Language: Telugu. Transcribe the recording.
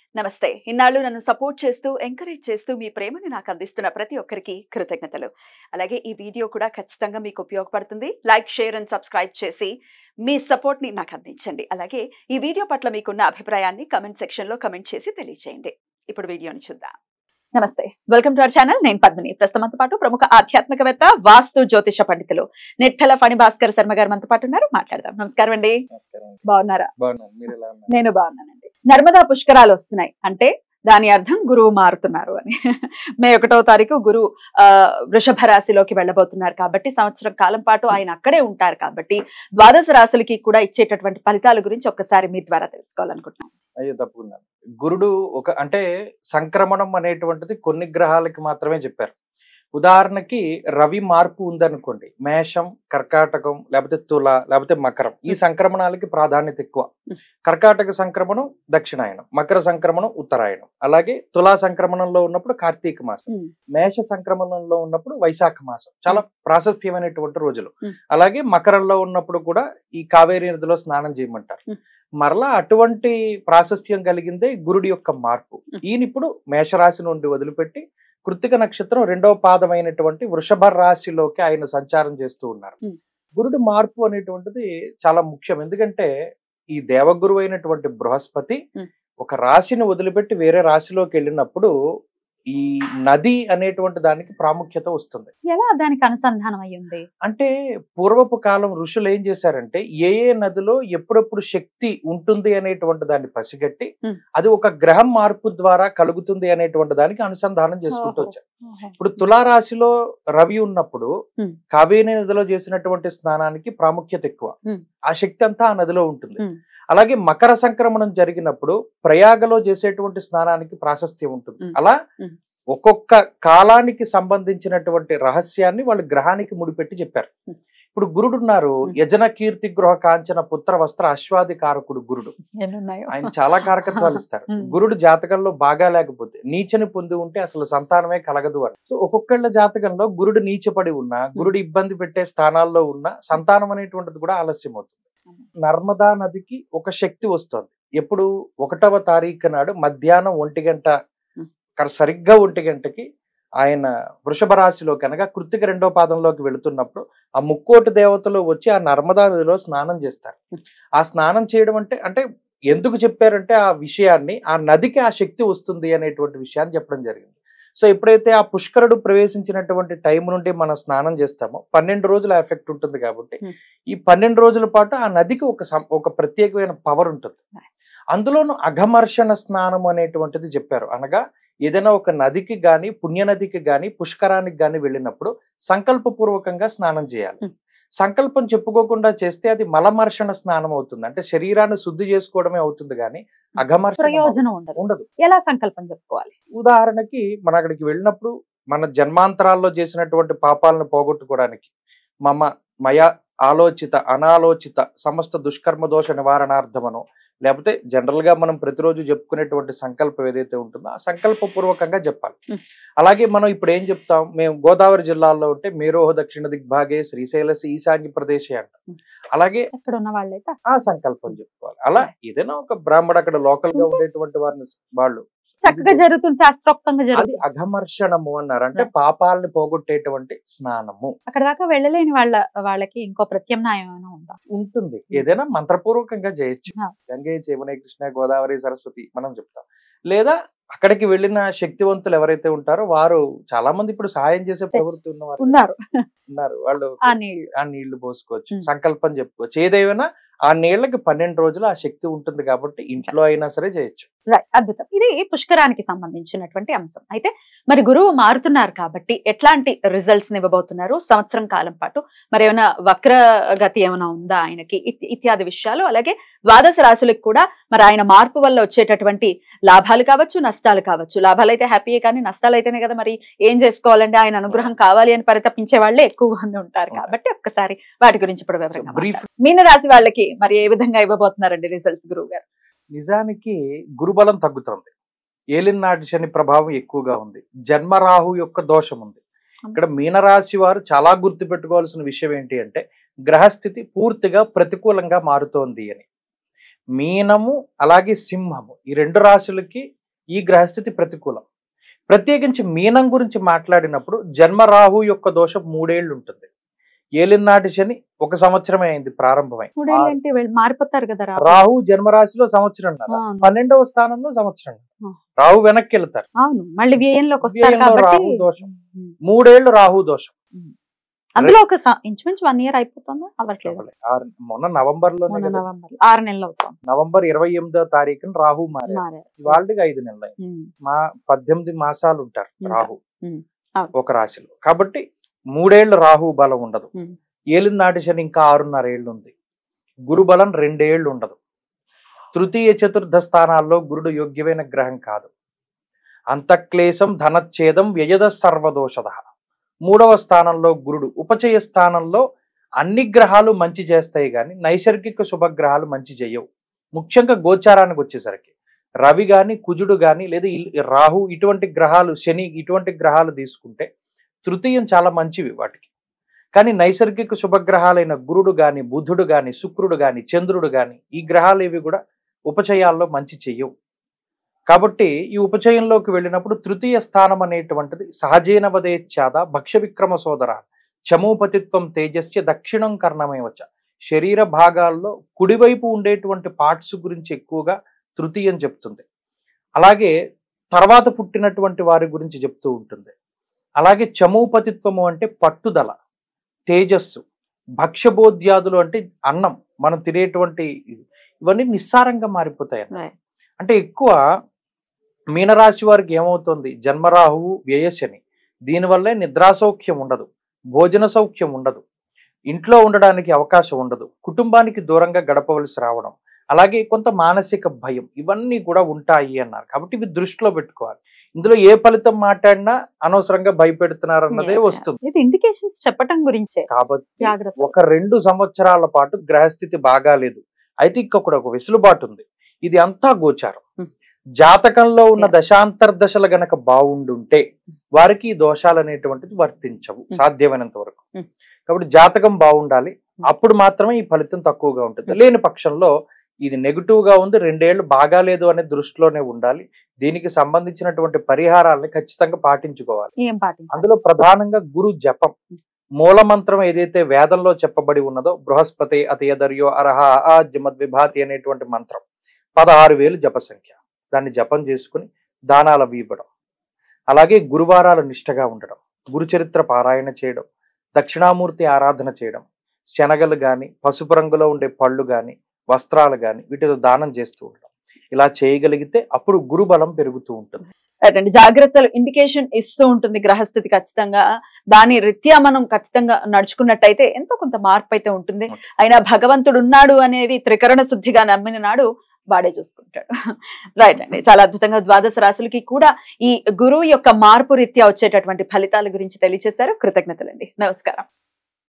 నమస్తే. ఇన్నాళ్ళు నన్ను సపోర్ట్ చేస్తూ, ఎంకరేజ్ చేస్తూ మీ ప్రేమని నాకు అందిస్తున్న ప్రతి ఒక్కరికి కృతజ్ఞతలు. అలాగే ఈ వీడియో కూడా ఖచ్చితంగా మీకు ఉపయోగపడుతుంది. లైక్, షేర్ అండ్ సబ్స్క్రైబ్ చేసి మీ సపోర్ట్‌ని నాకు అందించండి. అలాగే ఈ వీడియో పట్ల మీకున్న అభిప్రాయాన్ని కామెంట్ సెక్షన్‌లో కామెంట్ చేసి తెలియజేయండి. ఇప్పుడు వీడియోని చూద్దాం. నమస్తే. Welcome to our channel. నేను పద్మిని. ప్రస్తుతం మనతో పాటు ప్రముఖ ఆధ్యాత్మికవేత్త, వాస్తు జ్యోతిష పండితులు నెట్టెల ఫణి భాస్కర్ శర్మ గారు మనతో పాటు ఉన్నారు. మాట్లాడదాం. నమస్కారం అండి. బాగున్నారా? నేను బాగున్నానండి. నర్మదా పుష్కరాలు వస్తున్నాయి అంటే దాని అర్థం గురువు మారుతున్నారు అని. మే 1వ తారీఖు గురువు వృషభ రాశిలోకి వెళ్ళబోతున్నారు కాబట్టి సంవత్సరం కాలం పాటు ఆయన అక్కడే ఉంటారు కాబట్టి ద్వాదశ రాశులకి కూడా ఇచ్చేటటువంటి ఫలితాల గురించి ఒక్కసారి మీ ద్వారా తెలుసుకోవాలనుకుంటున్నాను. అయ్యో తప్పకుండా. గురుడు అంటే సంక్రమణం అనేటువంటిది కొన్ని గ్రహాలకి మాత్రమే చెప్పారు. ఉదాహరణకి రవి మార్పు ఉందనుకోండి, మేషం, కర్కాటకం, లేకపోతే తుల, లేకపోతే మకరం, ఈ సంక్రమణాలకి ప్రాధాన్యత ఎక్కువ. కర్కాటక సంక్రమణం దక్షిణాయనం, మకర సంక్రమణం ఉత్తరాయణం, అలాగే తులా సంక్రమణంలో ఉన్నప్పుడు కార్తీక మాసం, మేష సంక్రమణంలో ఉన్నప్పుడు వైశాఖ మాసం, చాలా ప్రాశస్త్యమైనటువంటి రోజులు. అలాగే మకరంలో ఉన్నప్పుడు కూడా ఈ కావేరీ నదిలో స్నానం చేయమంటారు. మరలా అటువంటి ప్రాశస్త్యం కలిగిందే గురుడి యొక్క మార్పు. ఈయన ఇప్పుడు మేషరాశి నుండి వదిలిపెట్టి కృత్తిక నక్షత్రం 2వ పాదమైనటువంటి వృషభ రాశిలోకి ఆయన సంచారం చేస్తూ ఉన్నారు. గురుడి మార్పు అనేటువంటిది చాలా ముఖ్యం. ఎందుకంటే ఈ దేవగురువు అయినటువంటి బృహస్పతి ఒక రాశిని వదిలిపెట్టి వేరే రాశిలోకి వెళ్ళినప్పుడు ఈ నది అనేటువంటి దానికి ప్రాముఖ్యత వస్తుంది. ఎలా దానికి అనుసంధానం అయ్యింది అంటే పూర్వపు కాలం ఋషులు ఏం చేశారంటే ఏ నదిలో ఎప్పుడెప్పుడు శక్తి ఉంటుంది అనేటువంటి దాన్ని పసిగట్టి అది ఒక గ్రహం మార్పు ద్వారా కలుగుతుంది అనేటువంటి దానికి అనుసంధానం చేసుకుంటూ వచ్చారు. ఇప్పుడు తులారాశిలో రవి ఉన్నప్పుడు కావేరీ నదిలో చేసినటువంటి స్నానానికి ప్రాముఖ్యత ఎక్కువ. ఆ శక్తి అంతా ఆ నదిలో ఉంటుంది. అలాగే మకర సంక్రమణం జరిగినప్పుడు ప్రయాగలో చేసేటువంటి స్నానానికి ప్రాశస్త్యం ఉంటుంది. అలా ఒక్కొక్క కాలానికి సంబంధించినటువంటి రహస్యాన్ని వాళ్ళు గ్రహానికి ముడిపెట్టి చెప్పారు. ఇప్పుడు గురుడు ఉన్నారు, యజన కీర్తి గృహ కాంచన పుత్ర వస్త్ర అశ్వాది కారకుడు గురుడు. ఆయన చాలా కారకత్వాలు ఇస్తారు. గురుడు జాతకంలో బాగా లేకపోతే నీచని పొంది ఉంటే అసలు సంతానమే కలగదు అని. సో ఒక్కొక్కళ్ళ జాతకంలో గురుడు నీచపడి ఉన్నా, గురుడు ఇబ్బంది పెట్టే స్థానాల్లో ఉన్న సంతానం అనేటువంటిది కూడా ఆలస్యం అవుతుంది. నర్మదా నదికి ఒక శక్తి వస్తుంది. ఎప్పుడు 1వ తారీఖు నాడు మధ్యాహ్నం 1 గంట, సరిగ్గా 1 గంటకి ఆయన వృషభ రాశిలో కనుక కృత్తిక 2వ పాదంలోకి వెళుతున్నప్పుడు ఆ ముక్కోటి దేవతలు వచ్చి ఆ నర్మదా నదిలో స్నానం చేస్తారు. ఆ స్నానం చేయడం అంటే ఎందుకు చెప్పారంటే ఆ విషయాన్ని, ఆ నదికి ఆ శక్తి వస్తుంది అనేటువంటి విషయాన్ని చెప్పడం జరిగింది. సో ఎప్పుడైతే ఆ పుష్కరుడు ప్రవేశించినటువంటి టైం నుండి మనం స్నానం చేస్తామో 12 రోజుల ఎఫెక్ట్ ఉంటుంది కాబట్టి ఈ 12 రోజుల పాటు ఆ నదికి ఒక ప్రత్యేకమైన పవర్ ఉంటుంది. అందులోనూ అఘమర్షణ స్నానం అనేటువంటిది చెప్పారు. అనగా ఏదైనా ఒక నదికి గాని, పుణ్యనదికి గాని, పుష్కరానికి గాని వెళ్ళినప్పుడు సంకల్పపూర్వకంగా స్నానం చేయాలి. సంకల్పం చెప్పుకోకుండా చేస్తే అది మలమర్షణ స్నానం అవుతుంది. అంటే శరీరాన్ని శుద్ధి చేసుకోవడమే అవుతుంది కానీ అఘమర్షణ ప్రయోజనం ఉండదు. ఎలా సంకల్పం చెప్పుకోవాలి? ఉదాహరణకి మనం అక్కడికి వెళ్ళినప్పుడు మన జన్మాంతరాల్లో చేసినటువంటి పాపాలను పోగొట్టుకోవడానికి మయ ఆలోచిత అనాలోచిత సమస్త దుష్కర్మ దోష నివారణార్థమనో, లేకపోతే జనరల్ గా మనం ప్రతిరోజు చెప్పుకునేటువంటి సంకల్పం ఏదైతే ఉంటుందో ఆ సంకల్పపూర్వకంగా చెప్పాలి. అలాగే మనం ఇప్పుడు ఏం చెప్తాం, మేము గోదావరి జిల్లాలో ఉంటే మేరోహ దక్షిణ దిగ్భాగే శ్రీశైలసి ఈశాన్య ప్రదేశే అంటాం. అలాగే అక్కడ ఉన్న వాళ్ళైతే ఆ సంకల్పం చెప్పుకోవాలి. అలా ఏదైనా ఒక బ్రాహ్మడు అక్కడ లోకల్ గా ఉండేటువంటి వారిని వాళ్ళు చక్కగా జరుగుతుంది, శాస్త్రోక్తంగా జరుగుతుంది. అది అఘమర్షణము అన్నారు. అంటే పాపాలని పోగొట్టేటువంటి స్నానము. అక్కడ దాకా వెళ్ళలేని వాళ్ళకి ఇంకో ప్రత్యామ్నాయం ఏమైనా ఉందా? ఉంటుంది. ఏదైనా మంత్రపూర్వకంగా చేయొచ్చు. గంగే యమునే కృష్ణ గోదావరి సరస్వతి మనం చెప్తాం. లేదా అక్కడికి వెళ్ళిన శక్తివంతులు ఎవరైతే ఉంటారో వారు చాలా మంది ఇప్పుడు సహాయం చేసే ప్రవృత్తి ఉన్నారు. వాళ్ళు ఆ నీళ్లు పోసుకోవచ్చు, సంకల్పం చెప్పుకోవచ్చు. ఏదైనా ఆ నీళ్లకి 12 రోజులు ఆ శక్తి ఉంటుంది కాబట్టి ఇంట్లో అయినా సరే చేయొచ్చు. అద్భుతం. ఇది పుష్కరానికి సంబంధించినటువంటి అంశం. అయితే మరి గురువు మారుతున్నారు కాబట్టి ఎట్లాంటి రిజల్ట్స్ ఇవ్వబోతున్నారు సంవత్సరం కాలం పాటు? మరి ఏమైనా వక్రగతి ఏమైనా ఉందా ఆయనకి? ఇత్యాది విషయాలు, అలాగే ద్వాదశ రాశులకు కూడా మరి ఆయన మార్పు వల్ల వచ్చేటటువంటి లాభాలు కావచ్చు, నష్టాలు కావచ్చు. లాభాలు అయితే హ్యాపీయే కానీ నష్టాలు అయితేనే కదా మరి ఏం చేసుకోవాలంటే ఆయన అనుగ్రహం కావాలి అని పరితపించే వాళ్ళే ఎక్కువ మంది ఉంటారు. కాబట్టి ఒక్కసారి వాటి గురించి ఇప్పుడు వివరంగా మీన రాశి వాళ్ళకి మరి ఏ విధంగా ఇవ్వబోతున్నారండి రిజల్ట్స్ గురువు గారు? నిజానికి గురుబలం తగ్గుతుంది. ఏలినాటి శని ప్రభావం ఎక్కువగా ఉంది. జన్మరాహు యొక్క దోషం ఉంది. ఇక్కడ మీనరాశి వారు చాలా గుర్తు పెట్టుకోవాల్సిన విషయం ఏంటి అంటే గ్రహస్థితి పూర్తిగా ప్రతికూలంగా మారుతోంది అని. మీనము అలాగే సింహము ఈ 2 రాశులకి ఈ గ్రహస్థితి ప్రతికూలం. ప్రత్యేకించి మీనం గురించి మాట్లాడినప్పుడు జన్మ రాహు యొక్క దోషం 3 ఏళ్ళు ఉంటుంది. ఏలినాటి శని 1 సంవత్సరమే అయింది ప్రారంభమై. మారిపోతారు కదా రాహు జన్మరాశిలో సంవత్సరం, 12వ స్థానంలో సంవత్సరం. రాహు వెనక్కి వెళ్తారు. అవును, మళ్ళీ వ్యయంలోకి వస్తారు కాబట్టి రాహు దోషం 3 ఏళ్ళు రాహు దోషం. అందులో ఒక ఇంచుమించు 1 ఇయర్ అయిపోతుందా? అవ్వట్లేదు. మొన్న నవంబర్ 6 నెలలు అవుతాం. నవంబర్ 28వ తారీఖున రాహు మారారు. వాళ్ళకి 5 నెలలు. మా 18 మాసాలు ఉంటారు రాహు ఒక రాశిలో. కాబట్టి 3 ఏళ్ళు రాహు బలం ఉండదు. ఏలినాటి శని ఇంకా 6.5 ఏళ్ళు ఉంది. గురు బలం 2 ఏళ్ళు ఉండదు. తృతీయ చతుర్థ స్థానాల్లో గురుడు యోగ్యమైన గ్రహం కాదు. అంతఃక్లేశం ధనచ్ఛేదం వ్యయద సర్వదోషద. 3వ స్థానంలో గురుడు. ఉపచయ స్థానంలో అన్ని గ్రహాలు మంచి చేస్తాయి కానీ నైసర్గిక శుభగ్రహాలు మంచి చేయవు. ముఖ్యంగా గోచారానికి వచ్చేసరికి రవి గాని కుజుడు గాని లేదా రాహు ఇటువంటి గ్రహాలు, శని ఇటువంటి గ్రహాలు తీసుకుంటే తృతీయం చాలా మంచివి వాటికి. కానీ నైసర్గిక శుభగ్రహాలైన గురుడు గాని బుధుడు గాని శుక్రుడు గాని చంద్రుడు గాని ఈ గ్రహాలు ఏవి కూడా ఉపచయాల్లో మంచి చెయ్యవు. కాబట్టి ఈ ఉపచయంలోకి వెళ్ళినప్పుడు తృతీయ స్థానం అనేటువంటిది సహజేన వదేచ్ఛాద భక్ష్య విక్రమ సోదర చమూపతిత్వం తేజస్య దక్షిణం కర్ణమే వచ్చ. శరీర భాగాల్లో కుడివైపు ఉండేటువంటి పార్ట్స్ గురించి ఎక్కువగా తృతీయం చెప్తుంది. అలాగే తర్వాత పుట్టినటువంటి వారి గురించి చెప్తూ ఉంటుంది. అలాగే చమూపతిత్వము అంటే పట్టుదల, తేజస్సు, భక్ష్యబోధ్యాదులు అంటే అన్నం, మనం తినేటువంటి ఇవన్నీ నిస్సారంగా మారిపోతాయి. అంటే ఎక్కువ మీనరాశి వారికి ఏమవుతుంది, జన్మరాహువు వ్యయశని, దీనివల్లే నిద్రాసౌఖ్యం ఉండదు, భోజన సౌఖ్యం ఉండదు, ఇంట్లో ఉండడానికి అవకాశం ఉండదు, కుటుంబానికి దూరంగా గడపవలసి రావడం, అలాగే కొంత మానసిక భయం, ఇవన్నీ కూడా ఉంటాయి అన్నారు. కాబట్టి ఇవి దృష్టిలో పెట్టుకోవాలి. ఇందులో ఏ ఫలితం మాట్లాడినా అనవసరంగా భయపెడుతున్నారు అన్నదే వస్తుంది. ఇండికేషన్స్ చెప్పటం గురించే. కాబట్టి ఒక 2 సంవత్సరాల పాటు గ్రహస్థితి బాగాలేదు, అయితే ఇంకొకటి ఒక వెసులుబాటు ఉంది. ఇది అంతా గోచారం. జాతకంలో ఉన్న దశాంతర్దశలు గనక బాగుండుంటే వారికి ఈ దోషాలు అనేటువంటిది వర్తించవు సాధ్యమైనంత వరకు. కాబట్టి జాతకం బాగుండాలి, అప్పుడు మాత్రమే ఈ ఫలితం తక్కువగా ఉంటుంది. లేని పక్షంలో ఇది నెగిటివ్ గా ఉంది, 2 ఏళ్ళు బాగాలేదు అనే దృష్టిలోనే ఉండాలి. దీనికి సంబంధించినటువంటి పరిహారాలని ఖచ్చితంగా పాటించుకోవాలి. అందులో ప్రధానంగా గురు జపం, మూల మంత్రం ఏదైతే వేదంలో చెప్పబడి ఉన్నదో బృహస్పతి అతయదర్యో అర్హ అజమద్విభాతి అనేటువంటి మంత్రం 16,000 జప సంఖ్య. దాన్ని జపం చేసుకుని దానాలు ఇవ్వడం, అలాగే గురువారాలు నిష్టగా ఉండడం, గురుచరిత్ర పారాయణ చేయడం, దక్షిణామూర్తి ఆరాధన చేయడం, శనగలు గాని పసుపు రంగులో ఉండే పళ్ళు గాని వస్త్రాలు గాని వీటితో దానం చేస్తూ ఉండడం, ఇలా చేయగలిగితే అప్పుడు గురుబలం పెరుగుతూ ఉంటుంది. అండి, జాగ్రత్తలు ఇండికేషన్ ఇస్తూ ఉంటుంది గ్రహస్థితి. ఖచ్చితంగా దాని రీత్యా మనం ఖచ్చితంగా నడుచుకున్నట్టయితే ఎంతో కొంత మార్పు అయితే ఉంటుంది. అయినా భగవంతుడు ఉన్నాడు అనేది త్రికరణ శుద్ధిగా నమ్మిన నాడు వాడే చూసుకుంటాడు. రైట్ అండి, చాలా అద్భుతంగా ద్వాదశ రాశులకి కూడా ఈ గురువు యొక్క మార్పు రీత్యా వచ్చేటటువంటి ఫలితాల గురించి తెలియజేశారు. కృతజ్ఞతలండి. నమస్కారం.